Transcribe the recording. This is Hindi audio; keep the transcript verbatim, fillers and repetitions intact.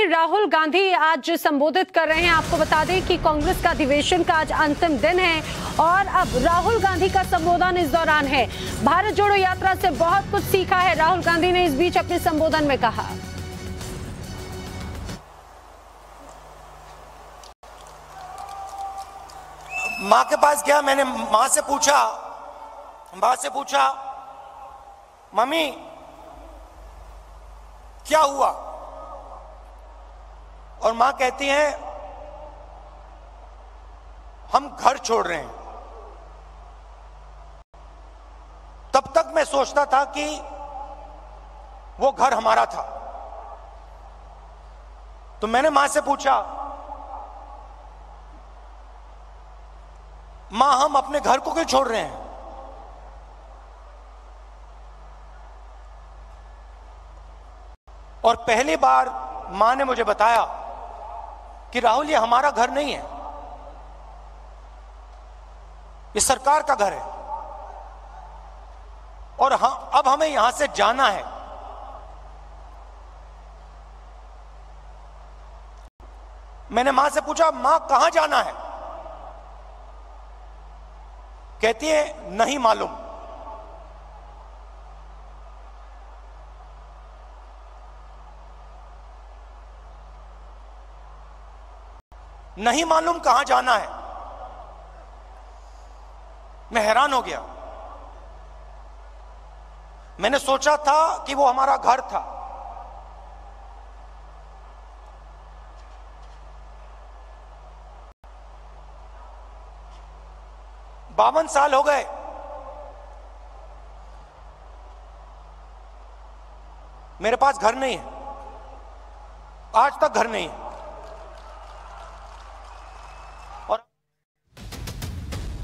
राहुल गांधी आज संबोधित कर रहे हैं। आपको बता दें कि कांग्रेस का अधिवेशन का आज अंतिम दिन है और अब राहुल गांधी का संबोधन इस दौरान है। भारत जोड़ो यात्रा से बहुत कुछ सीखा है, राहुल गांधी ने इस बीच अपने संबोधन में कहा। मां के पास गया, मैंने मां से पूछा मां से पूछा मम्मी क्या हुआ, और मां कहती है हम घर छोड़ रहे हैं। तब तक मैं सोचता था कि वो घर हमारा था। तो मैंने मां से पूछा, मां हम अपने घर को क्यों छोड़ रहे हैं? और पहली बार मां ने मुझे बताया कि राहुल ये हमारा घर नहीं है, ये सरकार का घर है और हाँ अब हमें यहां से जाना है। मैंने मां से पूछा मां कहां जाना है? कहती है नहीं मालूम। नहीं मालूम कहां जाना है। मैं हैरान हो गया। मैंने सोचा था कि वो हमारा घर था। बावन साल हो गए, मेरे पास घर नहीं है, आज तक घर नहीं है।